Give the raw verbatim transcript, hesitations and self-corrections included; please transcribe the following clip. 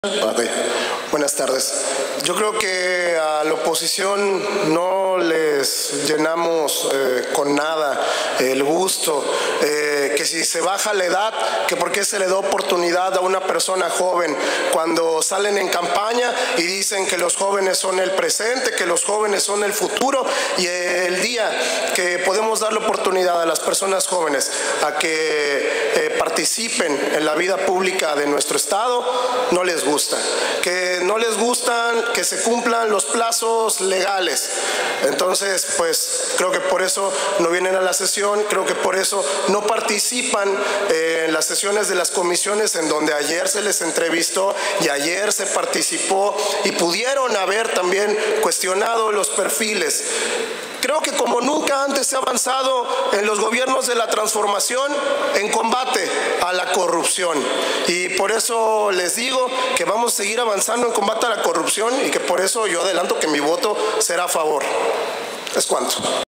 Ok, buenas tardes. Yo creo que a la oposición no les llenamos eh, con nada el gusto, eh, que si se baja la edad, que por qué se le da oportunidad a una persona joven cuando salen en campaña y dicen que los jóvenes son el presente, que los jóvenes son el futuro, y el día que podemos dar la oportunidad a las personas jóvenes a que eh, participen en la vida pública de nuestro estado, no les gusta. Gusta, que no les gustan que se cumplan los plazos legales. Entonces, pues creo que por eso no vienen a la sesión, creo que por eso no participan eh, en las sesiones de las comisiones en donde ayer se les entrevistó y ayer se participó y pudieron haber también cuestionado los perfiles. Creo que como nunca antes se ha avanzado en los gobiernos de la transformación en combate a la corrupción. Y por eso les digo que vamos a seguir avanzando en combate a la corrupción y que por eso yo adelanto que mi voto será a favor. Es cuanto.